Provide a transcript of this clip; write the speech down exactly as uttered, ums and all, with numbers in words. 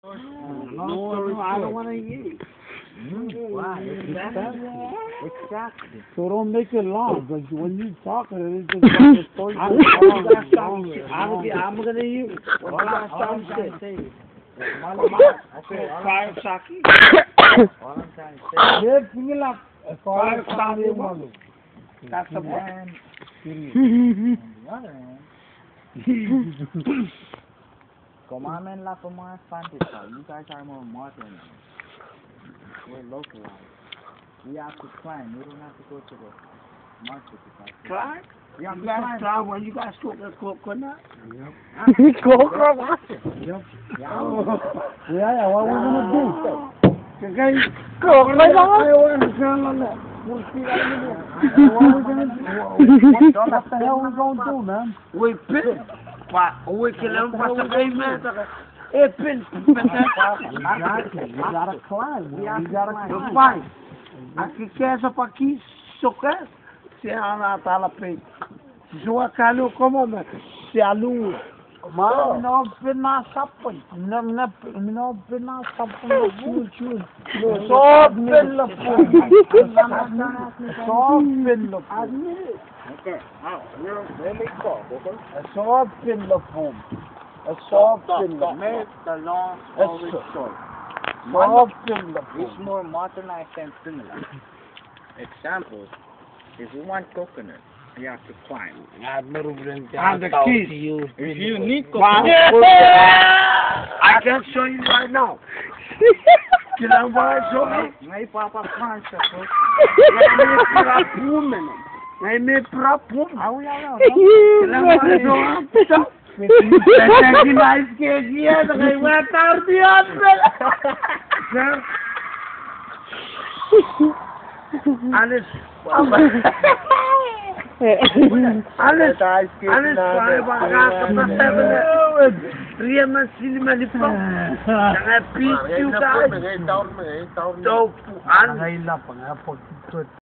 No, no, I don't want to eat. Mm, wow, exactly. Exactly. So don't make it long, because when you talk, it's just like a story. I'm, I'm, I'm going to use All I'm all I'm trying to say is, five sake. all I'm trying to say is, Five sake. That's the man, on the other hand, como I'm in La Fama Fantasy, you guys are more modern. We're localized. We have to climb. We don't have to go to the market to buy. Climb? We have You to guys climb. climb when you guys cook a coconut? Yep. Coconut? Yep. Yeah, yeah, what we're going to do? Okay? Coconut? What the hell we going to do, man? We pin. We can learn what's the payment. Hey, pin. Exactly. We gotta climb. We have to climb. Pai, aqui que é essa para aqui, só quer se a Natália fez. Se o acalho como se a luz. Mas não pena sapwen, não não não pena sapwen chul chul. Só pela pum. Só pela pum. Okay. Now, we're really cool, okay? Só pela pum. Só pela. Make the long story short. Só pela It's more modernized than similar. Examples, if we want coconut, you have to climb. And the keys. If you need coconut, I can show you right now. Can I buy show me? may papa climb, sir. I may prop home. How we are Can I buy show me? That's a nice cake here. I went out the hospital. Alles. Alles. Alles vai bagaça pra seven. Ria mas cinema de pão. Jangan picu dah. Tahu. An.